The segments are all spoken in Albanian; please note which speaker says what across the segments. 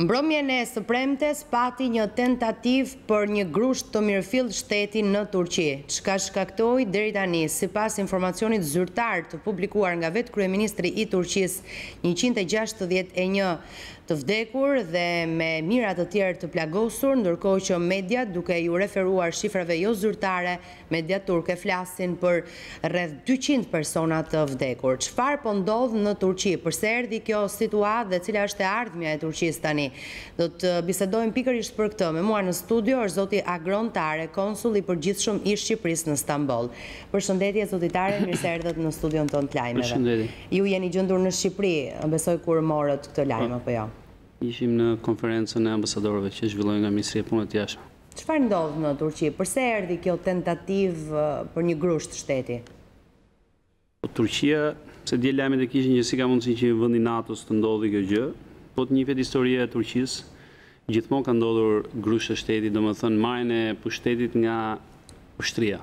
Speaker 1: Mbrëmjen e së premtes pati një tentativë për një grusht të mirëfillt shteti në Turqi. Çka shkaktoi deri tani, sipas informacionit zyrtar të publikuar nga vetë kryeministri i Turqisë, 161 të vdekur dhe me mijëra të tjerë të plagosur, ndërkohë që mediat, duke ju referuar shifrave jo zyrtare, mediat turke flasin për rreth 200 persona të vdekur. Çfarë po ndodh në Turqi? Përse erdhi kjo situatë dhe cila është e ardhmja e Turqisë tani? Do të bisedojmë pikërisht për këtë. Me mua në studio është zoti Agron Tare, konsul i përgjithshëm i Shqipërisë në Stamboll. Përshëndetje zoti Tare, mirë se erdhët në studion tonë të lajmeve.
Speaker 2: Përshëndetje.
Speaker 1: Ju jeni gjendur në Shqipëri, besoj kur morët këtë lajm apo jo?
Speaker 2: Ishim në konferencën e ambasadorëve që zhvilloi nga Ministria e Punëve të Jashtme.
Speaker 1: Çfarë ndodh në Turqi? Përse erdhi kjo tentativë për një grusht shteti?
Speaker 2: Turqia, se dje lajmet e kishin që si ka mundësi që vendi NATO-s të ndodhi kjo gjë, po të njëjtat historia e Turqisë, gjithmonë ka ndodhur grusht të shtetit, domethënë marrjen e pushtetit nga ushtria.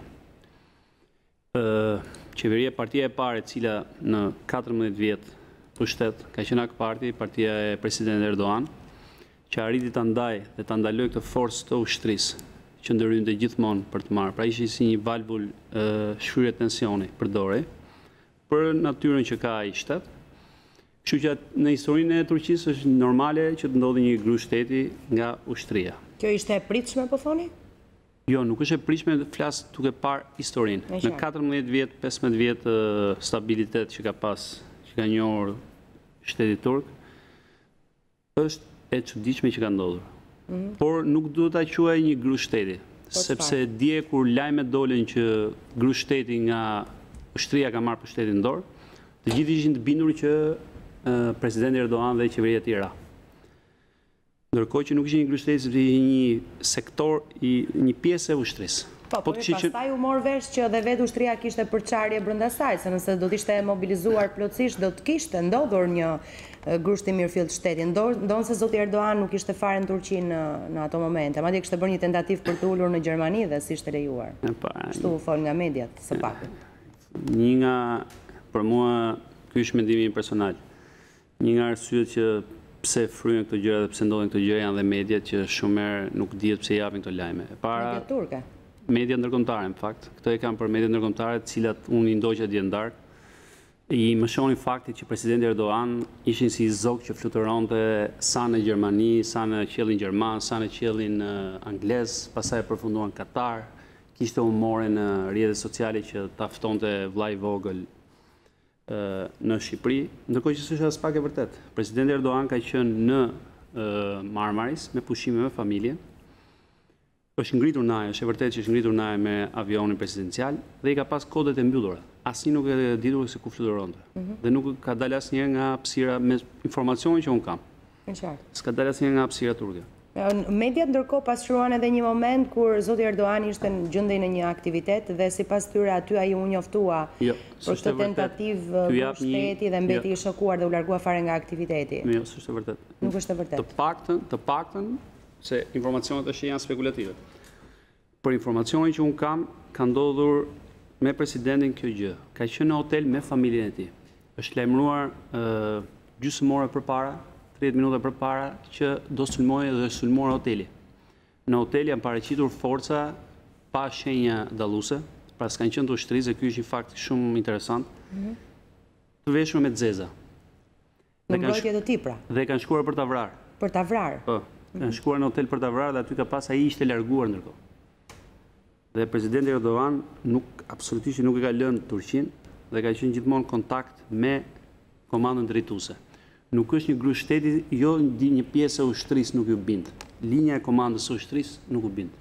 Speaker 2: Qeveria, partia e parë e cila në 14 vjet pushtet ka qenë AK Parti, partia e president Erdogan, që arriti ta ndajë dhe ta ndaloj këtë forcë të ushtrisë që ndërhynte gjithmonë për të marrë. Pra ishte si një valvul shfryrje tensioni përdore për natyrën që ka ai shtet. Kështu që në historinë e Turqisë është normale që të ndodhi një grusht shteti nga ushtria.
Speaker 1: Kjo ishte e pritshme, po thoni?
Speaker 2: Jo, nuk është e pritshme, flas duke parë historinë. Në 14 vjet, 15 vjet stabilitet që ka pas, që ka njohur shteti turk, është e çuditshme që ka ndodhur. Por nuk duhet ta quaj një grusht shteti, sepse dje kur lajmet dolën që grusht shteti nga ushtria ka marrë pushtetin në dorë, të gjithë ishin të bindur që presidenti Erdogan dhe qeveria e tjera. Ndërkohë që nuk ishin një grusht shteti, sepse ishte një sektor, një pjesë e ushtrisë.
Speaker 1: Po, pastaj u mor vesh që dhe vetë ushtria kishte përçarje brenda saj, se nëse do të ishte mobilizuar plotësisht, do të kishte ndodhur një grusht i mirëfillt shteti. Ndonë se zoti Erdogan nuk ishte fare në Turqi në ato momente. Madje kishte bërë një tentativë për të ulur në Gjermani dhe si ishte lejuar. Kështu u fol nga mediat së paku.
Speaker 2: Një nga, për mua, ky është mendimi im personal. Një nga arsyet që pse fryen këto gjëra dhe pse ndodhin këto gjëra janë dhe mediat që shumë herë nuk dihet pse japin këto lajme.
Speaker 1: Mediat turke.
Speaker 2: Media ndërkombëtare, në fakt. Këto e kam për media ndërkombëtare, të cilat unë i ndoqja dje ndarë. I më shohin faktit që presidenti Erdogan ishin si zog që fluturonte sa në Gjermani, sa në qiellin gjerman, sa në qiellin anglez, pastaj përfunduan në Katar, kishte humore në rrjetet sociale që ta ftonte vllai i vogël në Shqipëri, ndërkohë që s'është as pak e vërtet. Presidenti Erdogan ka qenë në Marmaris me pushime me familje. Është ngritur në ajër, është e vërtet që është ngritur në ajër me avionin presidencial dhe i ka pas kodet e mbyllura. Asnjë nuk e ditur se ku fluturonte. Dhe nuk ka dalë asnjëherë nga hapësira me informacionin që unë kam. S'ka dalë asnjëherë nga hapësira turke.
Speaker 1: Mediat ndërkohë pasqyruan edhe një moment kur zoti Erdogan ishte në gjendje në një aktivitet dhe sipas tyre aty ai u njoftua për këtë tentativë shteti dhe mbeti i shokuar dhe u largua fare nga aktiviteti.
Speaker 2: Jo, s'është e vërtet.
Speaker 1: Nuk është e vërtet.
Speaker 2: Të paktën se informacionet është janë spekulative. Për informacionin që unë kam, ka ndodhur me presidentin kjo gjë. Ka qenë në hotel me familjen e tij. Është lajmëruar gjysmore përpara, 30 minuta përpara që do sulmojë dhe sulmuar hoteli. Në hotel janë paraqitur forca pa shenja dalluese, pra s'kan qenë të ushtrisë, ky është një fakt shumë interesant. Të veshur me xeza.
Speaker 1: Në mbrojtje të tij pra.
Speaker 2: Dhe kanë shkuar për ta vrarë.
Speaker 1: Për ta vrarë.
Speaker 2: Po. Kanë shkuar në hotel për ta vrarë dhe aty ka pas ai ishte larguar ndërkohë. Dhe presidenti Erdogan absolutisht nuk e ka lënë Turqinë dhe ka qenë gjithmonë në kontakt me komandën drejtuese. Nuk është një grusht shteti, jo një pjesë e ushtrisë nuk ju bind. Linja e komandës së ushtrisë nuk u bind.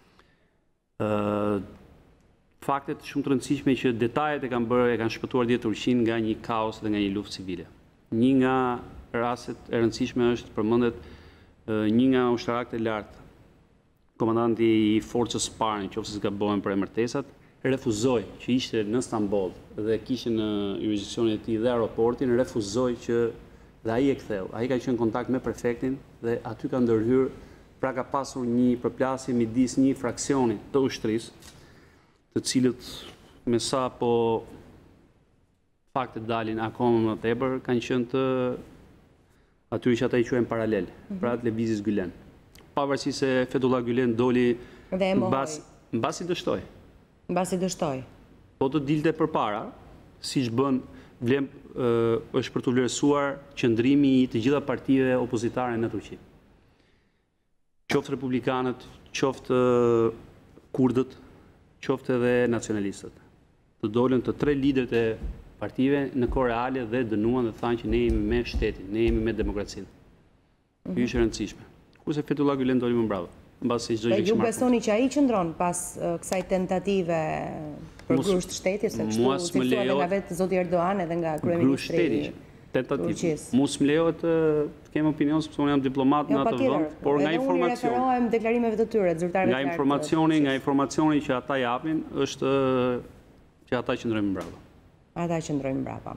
Speaker 2: Faktet shumë të rëndësishme që detajet e kanë shpëtuar dje Turqinë nga një kaos dhe nga një luftë civile. Një nga rastet e rëndësishme është përmendet një nga ushtarakët e lartë, komandanti i forcës parë, nëse s'ka bëhen për emërtesat, refuzoi që ishte në Stamboll dhe kishte në jurisdiksionin e tij dhe aeroportin, refuzoi që dhe ai e ktheu. Ai ka qenë në kontakt me prefektin dhe aty ka ndërhyrë, pra ka pasur një përplasje midis një fraksioni të ushtrisë, të cilët me sa po faktet dalin akoma më tepër, kanë qenë të Aty që ata i quajnë paralel, pra të lëvizjes Gülen. Pavarësisht se Fethullah Gülen doli mbasi dështoi.
Speaker 1: Mbasi dështoi.
Speaker 2: Po të dilte përpara, siç bën është për të vlerësuar qëndrimi i të gjitha partive opozitare në Turqi. Qoftë republikanët, qoftë kurdët, qoftë edhe nacionalistët. Të dolën të 3 liderët e partive në kohë reale dhe dënuan dhe thanë që ne jemi me shtetin, ne jemi me demokracinë. Kjo është e rëndësishme. Kurse Fethullah Gülen doli më brava.
Speaker 1: Ju besoni që ai qëndron pas kësaj tentative për grusht shteti, se kështu cilësuar edhe nga vetë zoti Erdogan edhe nga kryeministri
Speaker 2: tentativë. Mos më lejohet të kem opinion sepse unë jam diplomat në atë vend, por nga informacioni
Speaker 1: referohem deklarimeve të tyre, zyrtarëve.
Speaker 2: Nga informacioni që ata japin është që ata qëndrojnë mbrapa.
Speaker 1: Ata qëndrojnë mbrapa.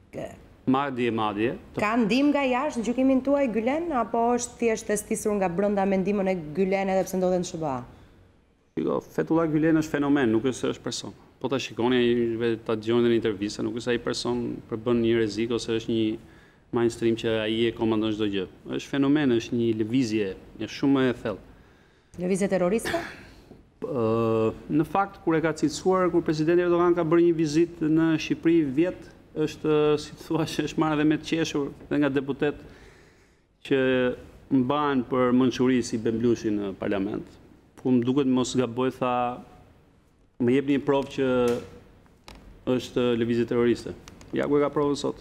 Speaker 2: Madje.
Speaker 1: Ka ndim nga jashtë në gjykimin tuaj Gülen, apo është thjesht testisur nga brenda me ndihmën e Gülen edhe pse ndodhen në SBA?
Speaker 2: Fethullah Gülen është fenomen, nuk është se është person. Po ta shikoni, ta dëgjoni në intervista, nuk është ai person për bën një rrezik ose është një mainstream që ai e komandon çdo gjë. Është fenomen, është një lëvizje, një shumë e thellë.
Speaker 1: Lëvizje terroriste?
Speaker 2: Në fakt, kur e ka cilësuar, kur presidenti Erdogan ka bërë një vizitë në Shqipëri vjet, është, si të thua, që është marrë edhe me të qeshur dhe nga deputet që mbahen për mençuri si Bemblushi në parlament. Ku më duket mos gaboj, tha, më jep një provë që është lëvizje terroriste. Ja ku e ka provën sot.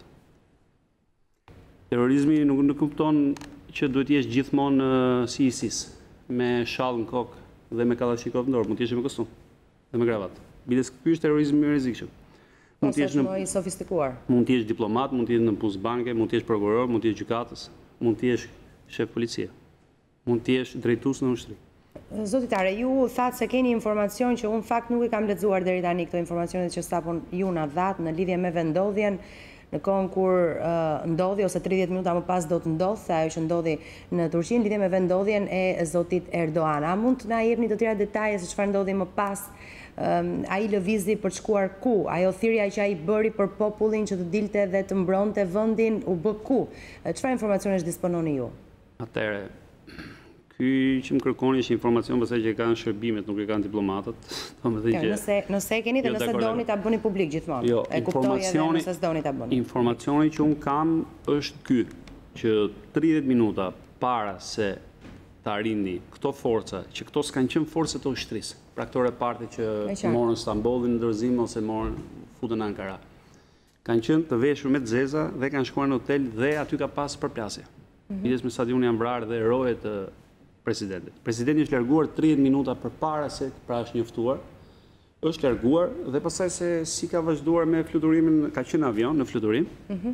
Speaker 2: Terrorizmi nuk kupton që duhet jesh gjithmonë si ISIS, me shall në kokë dhe me kalashnikov në dorë, mund të jesh me kostum dhe me kravat. Biles ky është terrorizmi i rrezikshëm.
Speaker 1: Mund të jesh më i sofistikuar.
Speaker 2: Mund të jesh diplomat, mund të jesh në punë banke, mund të jesh prokuror, mund të jesh gjykatës, mund të jesh shef policie, mund të jesh drejtues në ushtri.
Speaker 1: Zotitare, ju thatë se keni informacion që unë fakt nuk i kam lexuar deri tani këto informacionet që sapon ju na dhat në lidhje me vendodhjen në kohën kur ndodhi ose 30 minuta më pas do të ndodhte ajo që ndodhi në Turqi në lidhje me vendodhjen e zotit Erdogan. A mund të na jepni të tjera detaje se çfarë ndodhi më pas? Ai lëvizi për të shkuar ku? Ajo thirrja që ai bëri për popullin që të dilte dhe të mbronte vendin u bë ku? Çfarë informacionesh dispononi ju?
Speaker 2: Atëre, ky që më kërkoni është informacion pastaj që kanë shërbimet, nuk e kanë diplomatët.
Speaker 1: Nëse e keni dhe nëse doni ta bëni publik gjithmonë.
Speaker 2: Jo,
Speaker 1: e kuptoj edhe nëse s'doni ta bëni.
Speaker 2: Informacioni që un kam është ky, që 30 minuta para se të arrini këto forca, që këto s'kanë qenë forcat e ushtrisë, pra këto reparte që morën Stambollin në dorëzim ose futën në Ankara. Kanë qenë të veshur me të zeza dhe kanë shkuar në hotel dhe aty ka pas përplasje. Midis me stadionin janë vrarë dhe rojet të presidentit. Presidenti është larguar 30 minuta përpara se pra është njoftuar. Është larguar dhe pastaj se si ka vazhduar me fluturimin, ka qenë avion në fluturim.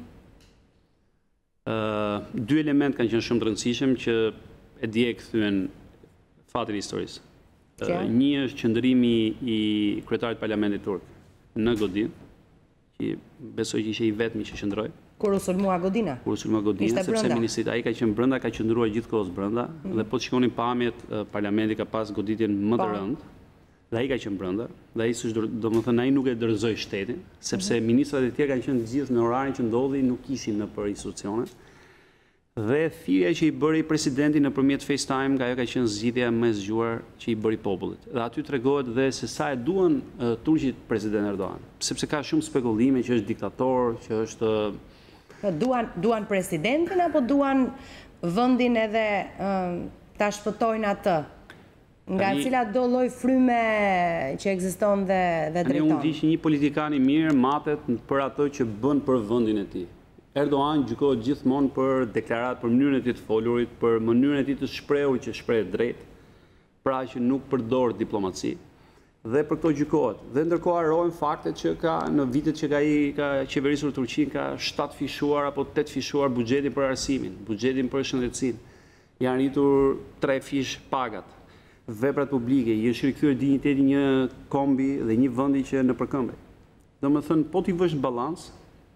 Speaker 2: Dy element kanë qenë shumë të rëndësishëm që e dje kthyen fatin e historisë. Një është qëndrimi i kryetarit parlamentit turk në Godin, që besoj që ishte i vetmi që qëndroi.
Speaker 1: Kur u sulmua Godina?
Speaker 2: Kur u sulmua Godina, sepse ministrit ai ka qenë brenda, ka qëndruar gjithkohës brenda, dhe po të shikonin pamjet, parlamenti ka pas goditjen më të rëndë, dhe ai ka qenë brenda, dhe ai domethënë ai nuk e dorëzoi shtetin, sepse ministrat e tjerë kanë qenë gjithë në orarin që ndodhi, nuk ishin nëpër institucione. Dhe thirrja që i bëri presidenti nëpërmjet FaceTime, ajo ka qenë zgjidhja më e zgjuar që i bëri popullit. Dhe aty tregohet dhe se sa e duan turqit president Erdogan, sepse ka shumë spekullime që është diktator, që është
Speaker 1: duan presidentin apo duan vendin edhe ta shpëtojnë atë? Nga cila do lloj fryme që ekziston dhe drejton?
Speaker 2: Unë di që një politikan i mirë matet për ato që bën për vendin e tij. Erdogan gjykohet gjithmonë për deklarat, për mënyrën e tij të folurit, për mënyrën e tij të shprehur që shpreh drejt, pra që nuk përdor diplomaci. Dhe për këto gjykohet. Dhe ndërkohë harrohen faktet që ka në vitet që ka qeverisur Turqinë ka 7 fishuar apo 8 fishuar buxhetin për arsimin, buxhetin për shëndetësinë. Janë rritur 3 fish pagat. Veprat publike, i është rikthyer dinjiteti një kombi dhe një vendi që në përkëmbë. Domethënë, po ti vësh balans,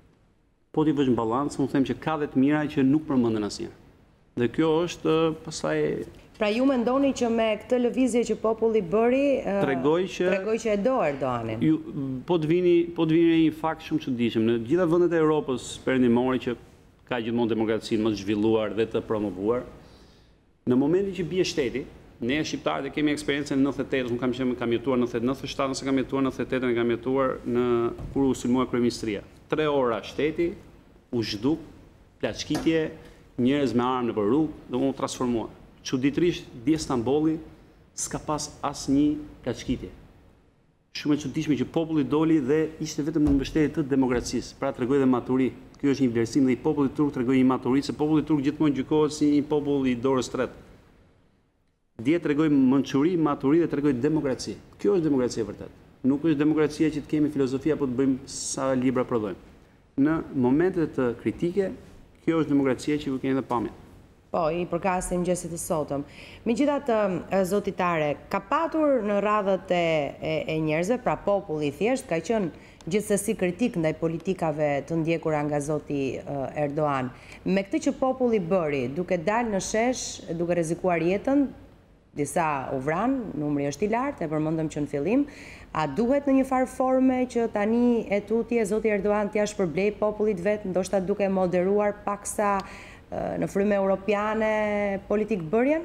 Speaker 2: unë them që ka dhe të mira që nuk përmenden asnjë. Dhe kjo është pastaj.
Speaker 1: Pra ju mendoni që me këtë lëvizje që populli bëri, tregoj që e do Erdoganin?
Speaker 2: Po të vini një fakt shumë çuditshëm. Në gjitha vendet e Europës perëndimore që ka gjithmonë demokracinë më të zhvilluar dhe të promovuar. Në momentin që bie shteti, ne shqiptarët kemi eksperiencën në 98, unë kam jetuar në 97, nëse kam jetuar në 98, kam jetuar kur u sulmua kryeministria. 3 ora shteti, u zhduk, plaçkitje, njerëz me armë nëpër rrugë, dhe u transformua. Çuditërisht, dje Stambolli s'ka pas asnjë plaçkitje. Shumë e çuditshme që populli doli dhe ishte vetëm në mbështetje të demokracisë. Pra tregoi dhe maturi. Ky është një vlerësim dhe i popullit turk tregoi një maturi, se populli turk gjithmonë gjykohet si një popull i dorës tretë. Dje tregoi mençuri, maturi dhe tregoi demokraci. Kjo është demokracia e vërtetë. Nuk është demokracia që të kemi filozofi apo të bëjmë sa libra prodhojmë. Në momente të kritike, kjo është demokracia që ju keni dhe pamjen.
Speaker 1: Po, i përkasim mëngjesit të sotëm. Megjithatë, zoti Tare, ka patur në radhët e njerëzve, pra populli thjesht, ka qenë gjithsesi kritik ndaj politikave të ndjekura nga zoti Erdogan. Me këtë që populli bëri, duke dalë në shesh, duke rrezikuar jetën, disa u vranë, numri është i lartë, e përmendëm që në fillim, a duhet në një farë forme që tani e tutje zoti Erdogan t'ia shpërblej popullit vet, ndoshta duke moderuar paksa në frymë europiane politik bërjen?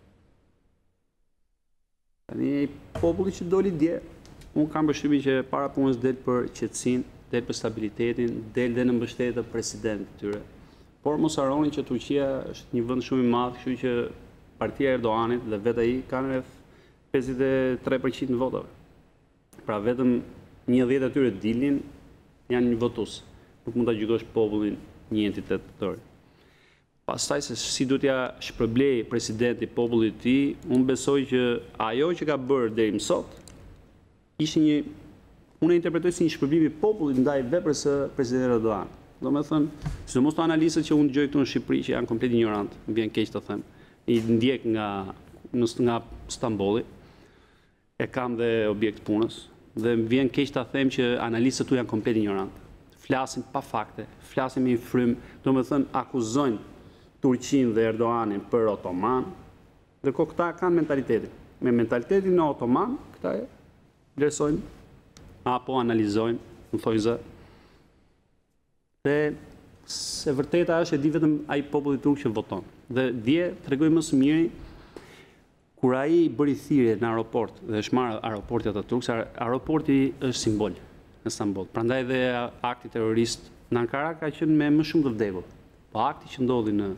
Speaker 2: Tani populli që doli dje, unë kam përshtypjen që para punës del për qetësinë, del për stabilitetin, del dhe në mbështetje të presidentit tyre. Por mos harroni që Turqia është një vend shumë i madh, kështu që partia e Erdoganit dhe vetë ai kanë rreth 53% në votave. Pra vetëm 10 e tyre dilnin, janë një votues. Nuk mund ta gjykosh popullin një entitet të tërë. Pastaj se si do t'ja shpërblej presidenti popullit të tij, unë besoj që ajo që ka bërë deri më sot ishte unë e interpretoj si një shpërblim i popullit ndaj veprës së presidentit Erdogan. Domethënë, sidomos të analistët që unë dëgjoj këtu në Shqipëri që janë komplet ignorant, më vjen keq të them. I ndjek nga Stambolli, e kam dhe objekt punës, dhe më vjen keq ta them që analistët tu janë komplet ignorant. Flasin pa fakte, flasin me frym, domethënë akuzojnë Turqinë dhe Erdoganin për otoman, ndërkohë këta kanë mentalitetin. Me mentalitetin e otoman, këta e vlerësojnë apo analizojnë, më thojnë zë. Dhe se vërteta është e di vetëm ai populli turk që voton. Dhe dje tregoi më së miri kur ai bëri thirrje në aeroport dhe është marrë aeroporti Ataturk, se aeroporti është simbol në Stamboll. Prandaj dhe akti terrorist në Ankara ka qenë me më shumë të vdekur. Po akti që ndodhi në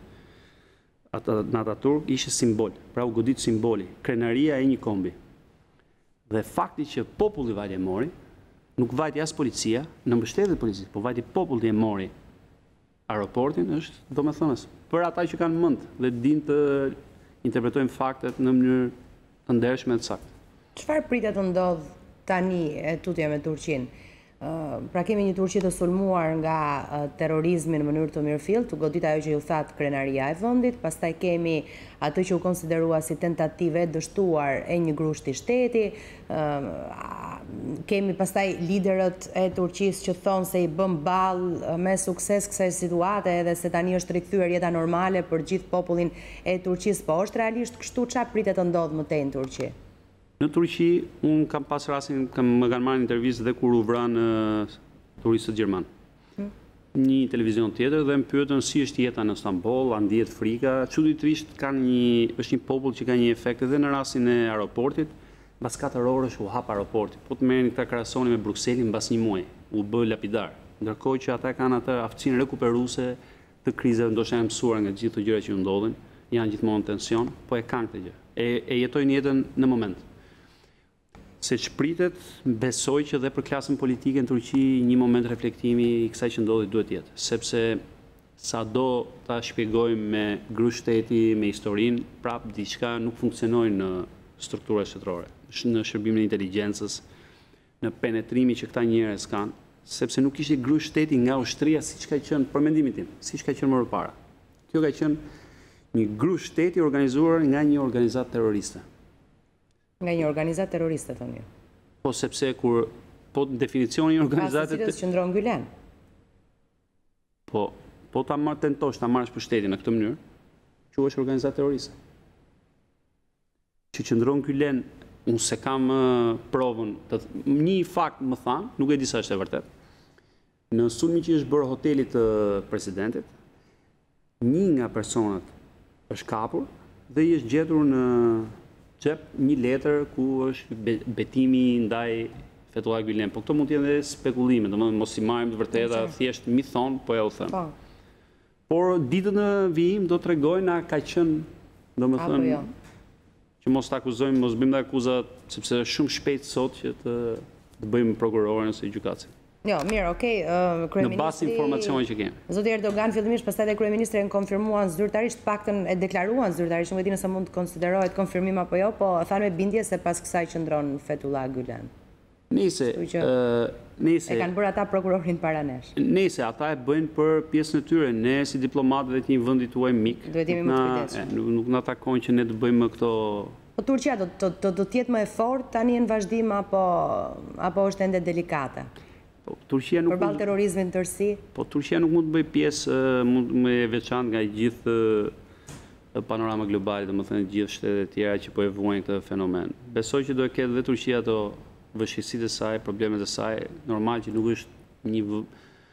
Speaker 2: Ataturk ishte simbol, pra u godit simboli, krenaria e një kombi. Dhe fakti që populli vajti e mori, nuk vajti as policia, në mbështetje të policisë, po vajti populli e mori aeroportin, është domethënës. Për ata që kanë mend dhe dinë të interpretojnë faktet në mënyrë të ndershme dhe të saktë.
Speaker 1: Çfarë pritet të ndodh tani e tutje me Turqinë? Pra kemi një Turqi të sulmuar nga terrorizmi në mënyrë të mirëfillt, u godit ajo që ju thatë krenaria e vendit, pastaj kemi atë që u konsiderua si tentative dështuar e një grushti shteti, kemi pastaj liderët e Turqisë që thonë se i bën ballë me sukses kësaj situate edhe se tani është rikthyer jeta normale për gjithë popullin e Turqisë, po është realisht kështu? Çfarë pritet të ndodhë më tej në Turqi?
Speaker 2: Në Turqi, unë kam pas rastin, më kanë marrë intervistë dhe kur u vranë turistët gjerman. Një televizion tjetër dhe më pyetën si është jeta në Stamboll, a ndihet frika. Çuditërisht është një popull që ka një efekt edhe në rastin e aeroportit. Mbas 4 orësh u hap aeroporti. Po të merrni këta krahasoni me Brukselin mbas një muaji, u bë lapidar. Ndërkohë që ata kanë atë aftësinë rekuperuese të krizave, ndoshta janë mësuar nga gjithë ato gjëra që u ndodhin, janë gjithmonë tension, po e kanë këtë gjë. E jetojnë jetën në moment. Se çpritet, besoj që dhe për klasën politike në Turqi një moment reflektimi i kësaj që ndodhi duhet jetë, sepse sado ta shpjegojmë me grushteti, me historinë, prap diçka nuk funksionoi në struktura shtetërore, në shërbimin e inteligjencës, në penetrimi që këta njerëz kanë, sepse nuk ishte grushteti nga ushtria siç ka qenë për mendimin tim, siç ka qenë më parë. Kjo ka qenë një grushteti organizuar nga një organizatë terroriste.
Speaker 1: Nga një organizatë terroriste, thonë ju?
Speaker 2: Po, sepse po definicioni një organizatë...
Speaker 1: Pas të cilës qëndron Gülen?
Speaker 2: Po ta tentosh ta marrësh pushtetin në këtë mënyrë, quhesh organizatë terroriste. Që qëndron Gülen, unë se kam provën, një fakt më thanë, nuk e di sa është e vërtet, në sulmin që është bërë hotelit të presidentit, një nga personat është kapur dhe i është gjetur në xhep një letër ku është betimi ndaj Fethullah Gülen. Po këto mund të jenë edhe spekulime, domethënë mos i marrim të vërteta, thjesht mi thon, po ja u them. Por ditën e vijim do t'rregojnë a ka qenë, domethënë që mos ta akuzojmë, mos bëjmë akuzat, sepse është shumë shpejt sot që të bëjmë prokurorin ose gjykatësin.
Speaker 1: Jo, mirë, okej, kryeministri...
Speaker 2: Në bazë informacione që kemi.
Speaker 1: Zoti Erdogan fillimisht pastaj dhe kryeministri e konfirmuan zyrtarisht, paktën e deklaruan zyrtarisht, nuk e di nëse mund të konsiderohet konfirmim apo jo, po thanë me bindje se pas kësaj qëndron Fethullah Gülen.
Speaker 2: Nëse
Speaker 1: e kanë bërë ata prokurorin para nesh.
Speaker 2: Nëse ata e bëjnë për pjesën e tyre, ne si diplomatë dhe të një vendi tuaj mik,
Speaker 1: duhet jemi më të kujdesshëm.
Speaker 2: Nuk na takon që ne të bëjmë këto.
Speaker 1: Po Turqia do të jetë më e fortë tani në vazhdim apo është ende delikate? Përballë terrorizmit tërësi? Po
Speaker 2: Turqia nuk mund të bëjë pjesë më e veçantë nga gjithë panorama globale, domethënë gjithë shtetet e tjera që po e vuajnë këtë fenomen. Besoj që do të ketë dhe Turqia ato vështirësitë e saj, problemet e saj, normal që nuk është një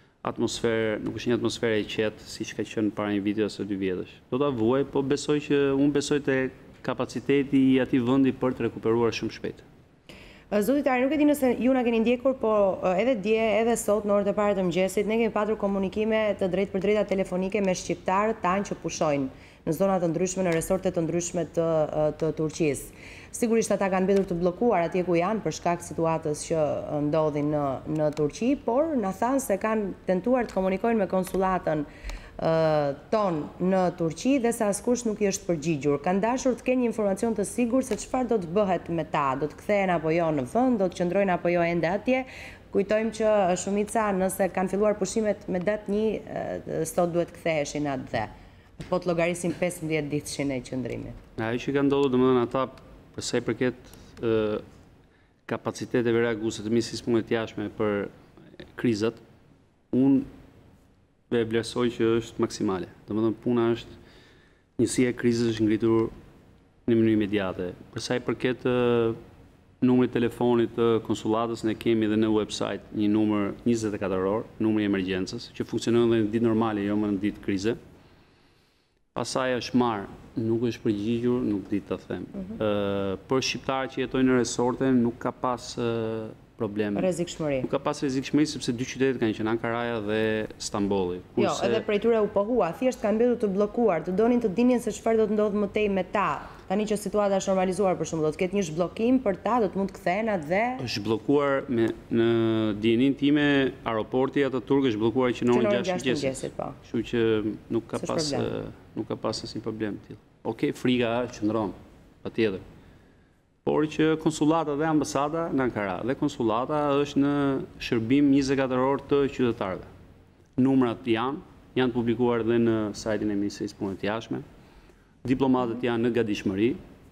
Speaker 2: atmosferë e qetë siç ka qenë para një viti ose 2 vjetësh. Do ta vuaj, po unë besoj te kapaciteti i atij vendi për të rekuperuar shumë shpejt.
Speaker 1: Zoti Tari, nuk e di nëse ju na keni ndjekur, po edhe dje, edhe sot në orët e para të mëngjesit, ne kemi patur komunikime të drejtë për drejta telefonike me shqiptarët tanë që pushojnë në zonat të ndryshme, në resortet të ndryshme të Turqisë. Sigurisht ata kanë mbetur të bllokuar atje ku janë për shkak situatës që ndodhin në Turqi, por na thanë se kanë tentuar të komunikojnë me konsullatën ton në Turqi dhe se askush nuk i është përgjigjur. Kanë dashur të kenë një informacion të sigurt se çfarë do të bëhet me ta, do të kthehen apo jo në vend, do të qëndrojnë apo jo ende atje. Kujtojmë që shumica nëse kanë filluar pushimet me datë 1, sot duhet ktheheshin atë dhe. Po të llogarisim 15 ditëshin e qëndrimit.
Speaker 2: Ajo që ka ndodhur domethënë ata për sa i përket kapaciteteve reaguese të sistemit të jashtme për krizat, unë e vlerësoj që është maksimale. Domethënë puna është njësia e krizës është ngritur në mënyrë imediate. Për sa i përket numrit telefonit të konsullatës, ne kemi edhe në website një numër 24 orë, numri i emergjencës, që funksionon edhe në ditë normale, jo më në ditë krize. Pasaj është marrë, nuk është përgjigjur, nuk di të them. Për shqiptarë që jetojnë në resorte, nuk ka pas probleme.
Speaker 1: Rrezikshmëri.
Speaker 2: Nuk ka pas rrezikshmëri sepse dy qytetet kanë qenë Ankaraja dhe Stambolli.
Speaker 1: Jo, edhe prej tyre u pohua, thjesht kanë mbetur të bllokuar, të donin të dinin se çfarë do të ndodhë më tej me ta. Tani që situata është normalizuar, për shembull, do të ketë një zhbllokim për ta, do të mund të kthehen atë dhe
Speaker 2: është bllokuar në dijenin time, aeroporti Ataturk është bllokuar që në orën 6 mëngjesit. Kështu që nuk ka pas asnjë problem të tillë. Okej, frika qëndron, patjetër. Por që konsullata dhe ambasada në Ankara dhe konsullata është në shërbim 24 orë të qytetarëve. Numrat janë publikuar dhe në sajtin e Ministrisë së Punëve të Jashtme. Diplomatët janë në gatishmëri.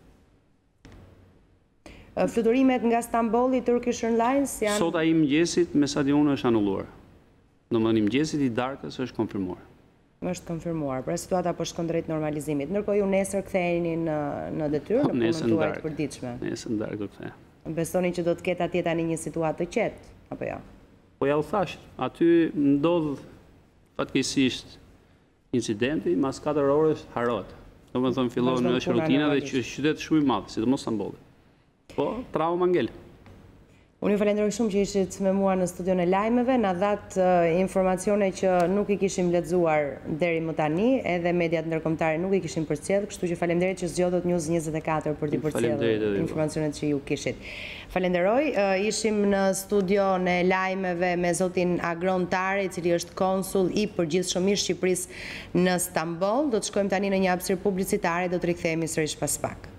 Speaker 1: Fluturimet nga Stambolli, Turkish Airlines janë...
Speaker 2: Sot ai mëngjesit me sa di unë është anulluar. Domethënë mëngjesit i darkës është konfirmuar.
Speaker 1: Është konfirmuar, pra situata po shkon drejt normalizimit. Ndërkohë ju nesër ktheheni në detyrë, në punën tuaj të përditshme.
Speaker 2: Nesër në darkë do kthehem.
Speaker 1: Besoni që do të ketë atje tani një situatë të qetë, apo jo?
Speaker 2: Po ja u thash, aty ndodh fatkeqësisht incidenti, mas 4 orësh harohet. Domethënë fillon në rutina dhe që qytet shumë i madh, sidomos Stambolli. Po trauma ngel.
Speaker 1: Unë ju falenderoj shumë që ishit me mua në studion e lajmeve, na dhat informacione që nuk i kishim lexuar deri më tani, edhe mediat ndërkombëtare nuk i kishim përcjell, kështu që faleminderit që zgjodhët News 24 për t'i përcjellur informacionet që ju kishit. Falenderoj, ishim në studion e lajmeve me zotin Agron Tare, i cili është konsul i përgjithshëm i Shqipërisë në Stamboll. Do të shkojmë tani në një hapësirë publicitare, do të rikthehemi sërish pas pak.